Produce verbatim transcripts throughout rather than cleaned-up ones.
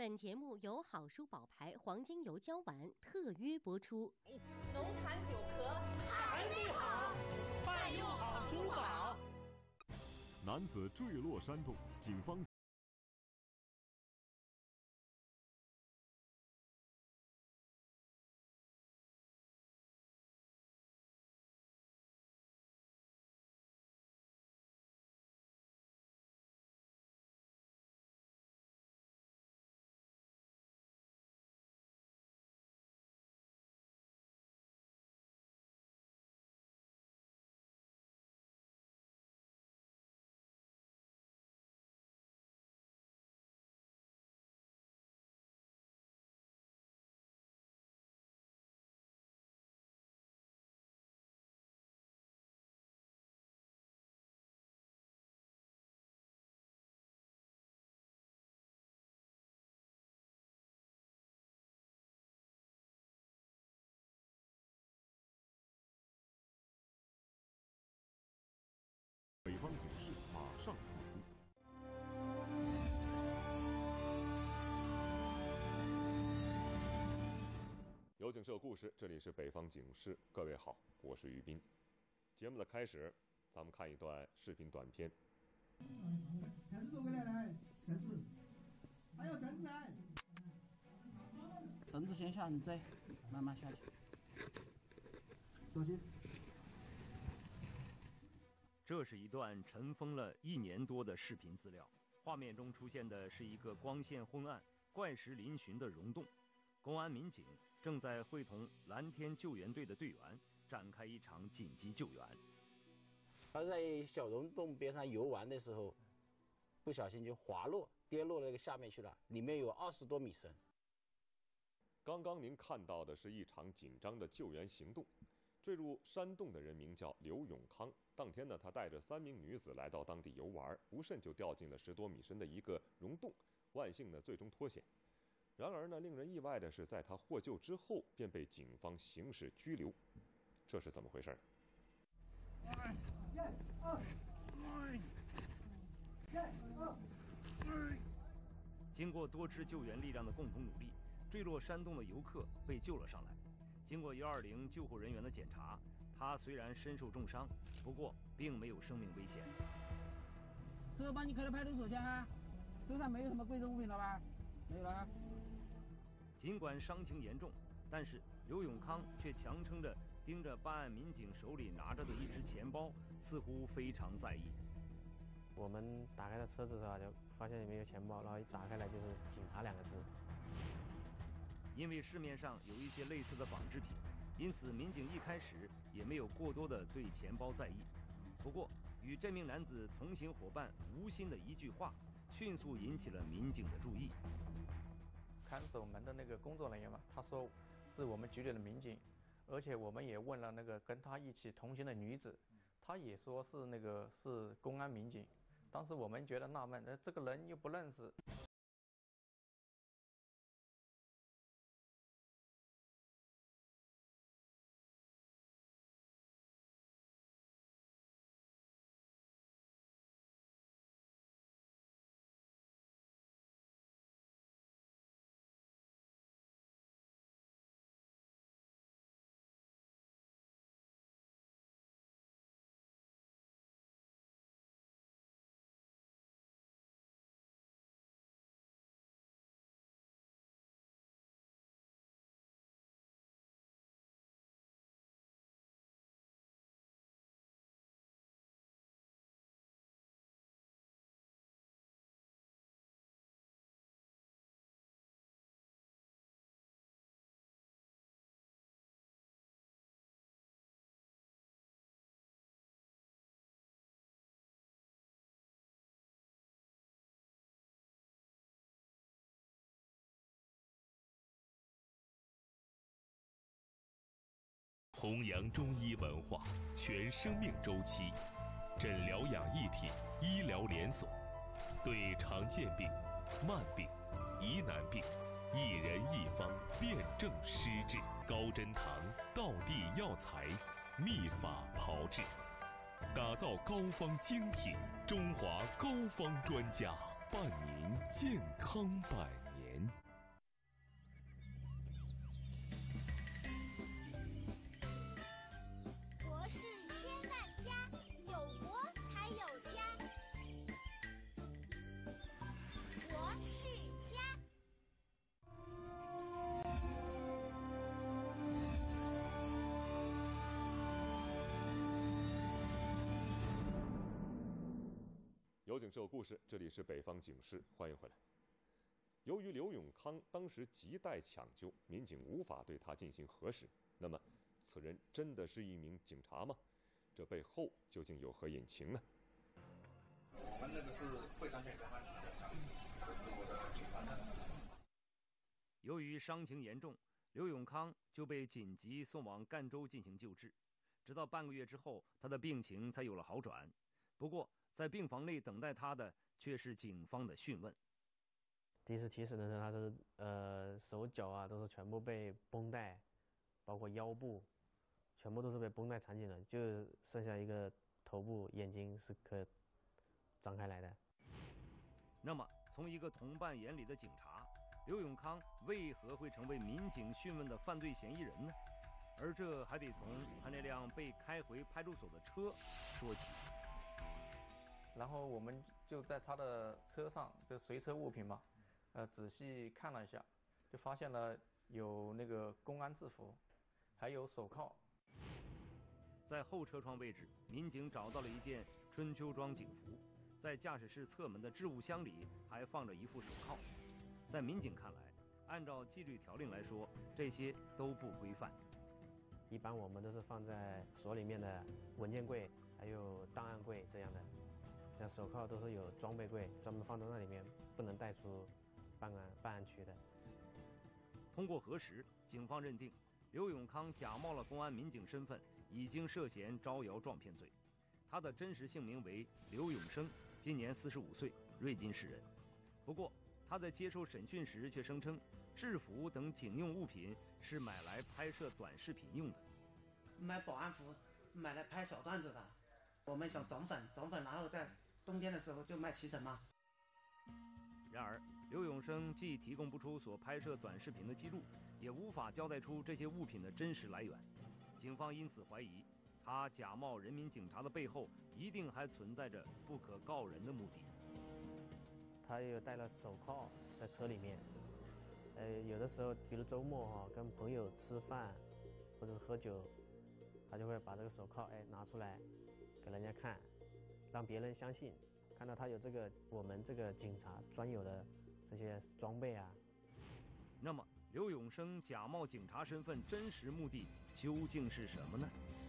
本节目由好书宝牌黄金油胶丸特约播出。 农残久咳还没好，快用好书宝。 男子坠落山洞，警方。北方警示马上播出。有警是有故事，这里是北方警示。各位好，我是于斌。节目的开始，咱们看一段视频短片。 绳子走过来，来，绳子，还有绳子来。 绳子先下，你再慢慢下去， 小心。 这是一段尘封了一年多的视频资料，画面中出现的是一个光线昏暗、怪石嶙峋的溶洞。公安民警正在会同蓝天救援队的队员展开一场紧急救援。 他在小溶洞边上游玩的时候，不小心就滑落，跌落那个下面去了，里面有二十多米深。 刚刚您看到的是一场紧张的救援行动。坠入山洞的人名叫刘永康。当天呢，他带着三名女子来到当地游玩，不慎就掉进了十多米深的一个溶洞，万幸呢最终脱险。然而呢，令人意外的是，在他获救之后，便被警方刑事拘留。这是怎么回事？ 经过多支救援力量的共同努力，坠落山洞的游客被救了上来。经过一二零救护人员的检查，他虽然身受重伤，不过并没有生命危险。 这个帮你开到派出所去啊，车上没有什么贵重物品了吧？没有了。 尽管伤情严重，但是刘永康却强撑着盯着办案民警手里拿着的一只钱包，似乎非常在意。 我们打开了车子的话，就发现里面有钱包，然后一打开来就是“警察”两个字。 因为市面上有一些类似的仿制品，因此民警一开始也没有过多的对钱包在意。不过，与这名男子同行伙伴吴鑫的一句话，迅速引起了民警的注意。 看守门的那个工作人员嘛，他说是我们局里的民警，而且我们也问了那个跟他一起同行的女子，她也说是那个是公安民警。当时我们觉得纳闷，呃，这个人又不认识。 弘扬中医文化，全生命周期，诊疗养一体，医疗连锁，对常见病、慢病、疑难病，一人一方，辨证施治，高真堂道地药材，秘法炮制，打造膏方精品，中华膏方专家，伴您健康百年。 人。 国是千万家，有国才有家。国是家。 有警是有故事，这里是北方警视，欢迎回来。由于刘永康当时亟待抢救，民警无法对他进行核实。那么，此人真的是一名警察吗？这背后究竟有何隐情呢？ 我们那个是会长检公安局的，这是我的警官证。 由于伤情严重，刘永康就被紧急送往赣州进行救治。直到半个月之后，他的病情才有了好转。不过，在病房内等待他的却是警方的讯问。 第一次提审的时候，他是呃手脚啊都是全部被绷带，包括腰部，全部都是被绷带缠紧了，就剩下一个头部、眼睛是可张开来的。 那么，从一个同伴眼里的警察，刘永康为何会成为民警讯问的犯罪嫌疑人呢？而这还得从他那辆被开回派出所的车说起。 然后我们就在他的车上，就随车物品嘛，呃，仔细看了一下，就发现了有那个公安制服，还有手铐。 在后车窗位置，民警找到了一件春秋装警服，在驾驶室侧门的置物箱里还放着一副手铐。在民警看来，按照纪律条令来说，这些都不规范。 一般我们都是放在所里面的文件柜，还有档案柜这样的。像手铐都是有装备柜，专门放在那里面，不能带出办案办案区的。 通过核实，警方认定刘永康假冒了公安民警身份，已经涉嫌招摇撞骗罪。他的真实姓名为刘永生，今年四十五岁，瑞金市人。不过他在接受审讯时却声称，制服等警用物品是买来拍摄短视频用的。 买保安服，买来拍小段子的。我们想涨粉，涨粉，然后在冬天的时候就卖提成嘛。 然而，刘永生既提供不出所拍摄短视频的记录，也无法交代出这些物品的真实来源。警方因此怀疑，他假冒人民警察的背后，一定还存在着不可告人的目的。 他又带了手铐在车里面，呃，有的时候，比如周末哈、哦，跟朋友吃饭或者是喝酒，他就会把这个手铐哎拿出来给人家看，让别人相信，看到他有这个我们这个警察专有的这些装备啊。 那么，刘永生假冒警察身份真实目的究竟是什么呢？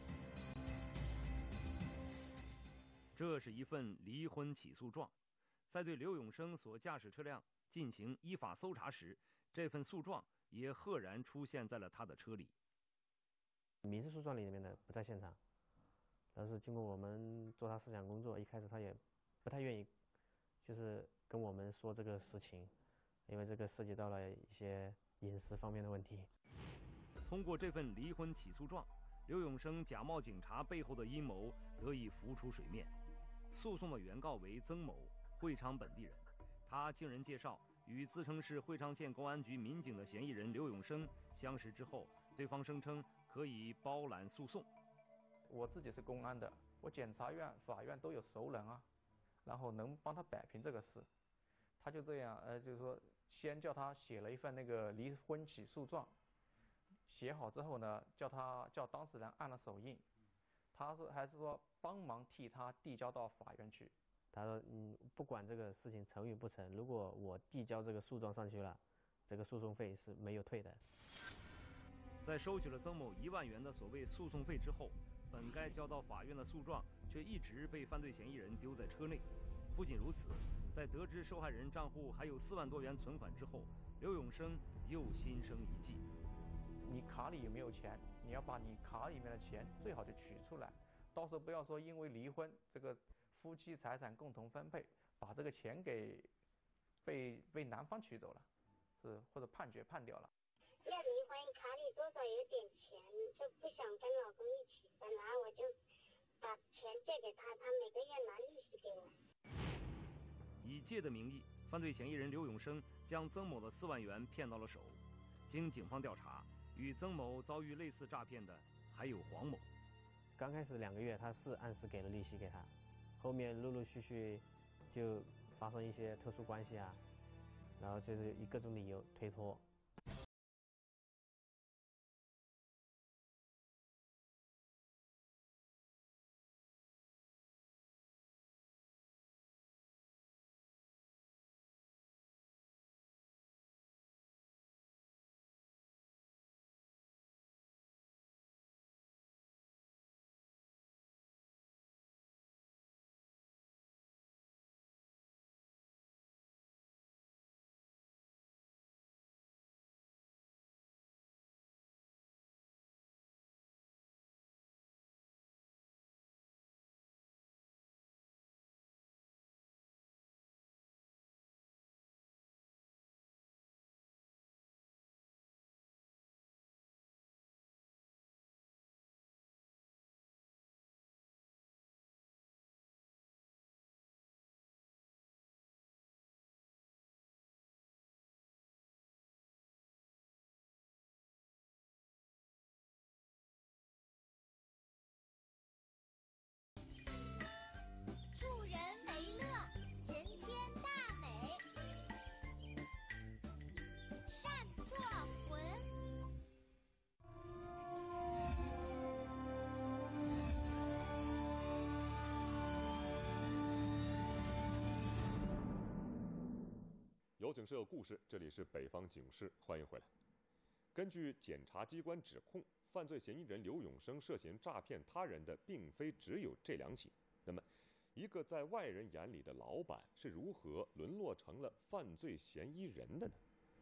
这是一份离婚起诉状，在对刘永生所驾驶车辆进行依法搜查时，这份诉状也赫然出现在了他的车里。 民事诉状里面的不在现场。但是经过我们做他思想工作，一开始他也不太愿意，就是跟我们说这个事情，因为这个涉及到了一些隐私方面的问题。 通过这份离婚起诉状，刘永生假冒警察背后的阴谋得以浮出水面。诉讼的原告为曾某，会昌本地人，他经人介绍，与自称是会昌县公安局民警的嫌疑人刘永生相识之后，对方声称可以包揽诉讼。 我自己是公安的，我检察院、法院都有熟人啊，然后能帮他摆平这个事。他就这样，呃，就是说，先叫他写了一份那个离婚起诉状，写好之后呢，叫他叫当事人按了手印，他说还是说帮忙替他递交到法院去。 他说，嗯，不管这个事情成与不成，如果我递交这个诉状上去了，这个诉讼费是没有退的。 在收取了曾某一万元的所谓诉讼费之后，本该交到法院的诉状却一直被犯罪嫌疑人丢在车内。不仅如此，在得知受害人账户还有四万多元存款之后，刘永生又心生一计。 你卡里有没有钱？你要把你卡里面的钱最好就取出来，到时候不要说因为离婚这个夫妻财产共同分配，把这个钱给被被男方取走了，是或者判决判掉了。 要离婚，卡里多少有点钱，就不想跟老公一起分，然后我就把钱借给他，他每个月拿利息给我。 以借的名义犯罪嫌疑人刘永生将曾某的四万元骗到了手。经警方调查，与曾某遭遇类似诈骗的还有黄某。 刚开始两个月，他是按时给了利息给他，后面陆陆续续就发生一些特殊关系啊，然后就是以各种理由推脱。 助人为乐，人间大美，善作魂。 有警室有故事，这里是北方警室，欢迎回来。根据检察机关指控，犯罪嫌疑人刘永生涉嫌诈骗他人的并非只有这两起。那么，一个在外人眼里的老板是如何沦落成了犯罪嫌疑人的呢？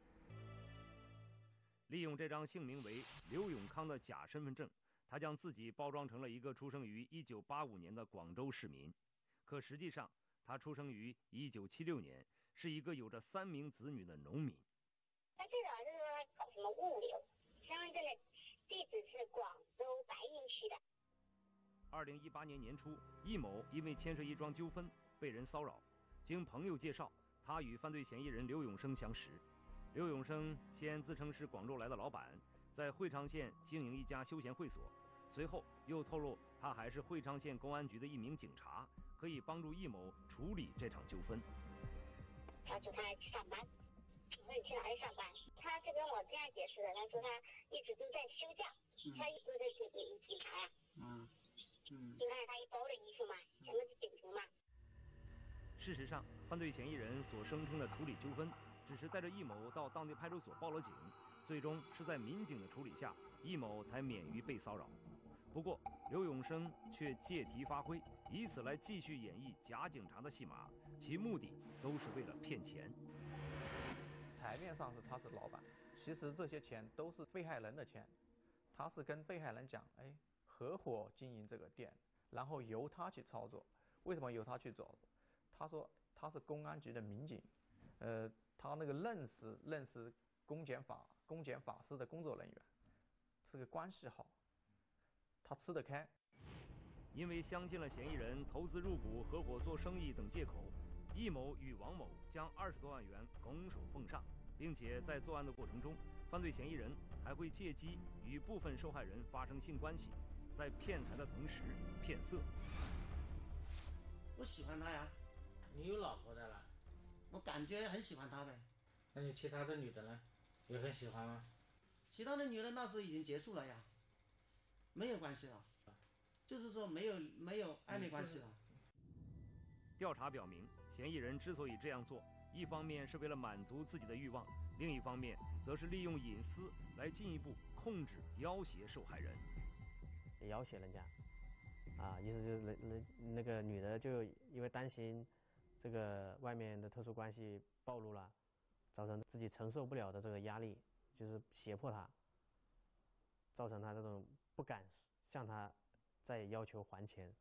利用这张姓名为刘永康的假身份证，他将自己包装成了一个出生于一九八五年的广州市民，可实际上他出生于一九七六年，是一个有着三名子女的农民。 他最早就是说他搞什么物流，身份证的地址是广州白云区的。 二零一八年年初，易某因为牵涉一桩纠纷被人骚扰，经朋友介绍，他与犯罪嫌疑人刘永生相识。刘永生先自称是广州来的老板，在会昌县经营一家休闲会所，随后又透露他还是会昌县公安局的一名警察，可以帮助易某处理这场纠纷。 他说他去上班，我说你去哪里上班？他是跟我这样解释的，他说他一直都在休假，嗯、他一直在警警警察呀。嗯。嗯，就看他一包的衣服嘛，全都是警服嘛。 事实上，犯罪嫌疑人所声称的处理纠纷，只是带着易某到当地派出所报了警，最终是在民警的处理下，易某才免于被骚扰。不过，刘永生却借题发挥，以此来继续演绎假警察的戏码，其目的都是为了骗钱。 台面上是他是老板，其实这些钱都是被害人的钱，他是跟被害人讲，哎。合伙经营这个店，然后由他去操作。为什么由他去做？他说他是公安局的民警，呃，他那个认识认识公检法公检法司的工作人员，这个关系好，他吃得开。 因为相信了嫌疑人投资入股、合伙做生意等借口，易某与王某将二十多万元拱手奉上，并且在作案的过程中，犯罪嫌疑人还会借机与部分受害人发生性关系。在骗财的同时骗色。 我喜欢他呀。 你有老婆的了？ 我感觉很喜欢他呗。 那你其他的女的呢？也很喜欢吗？ 其他的女的那是已经结束了呀，没有关系了，就是说没有没有暧昧关系了。 调查表明，嫌疑人之所以这样做，一方面是为了满足自己的欲望，另一方面则是利用隐私来进一步控制、要挟受害人。 要挟人家，啊，意思就是那那那个女的就因为担心这个外面的特殊关系暴露了，造成自己承受不了的这个压力，就是胁迫她，造成她这种不敢向她再要求还钱。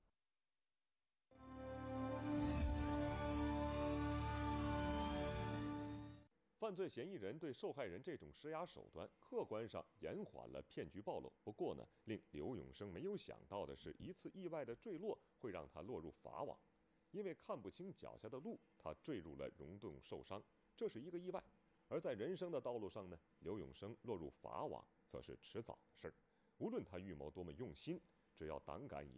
犯罪嫌疑人对受害人这种施压手段，客观上延缓了骗局暴露。不过呢，令刘永生没有想到的是，一次意外的坠落会让他落入法网。 因为看不清脚下的路，他坠入了溶洞受伤，这是一个意外。而在人生的道路上呢，刘永生落入法网，则是迟早的事儿。无论他预谋多么用心，只要胆敢以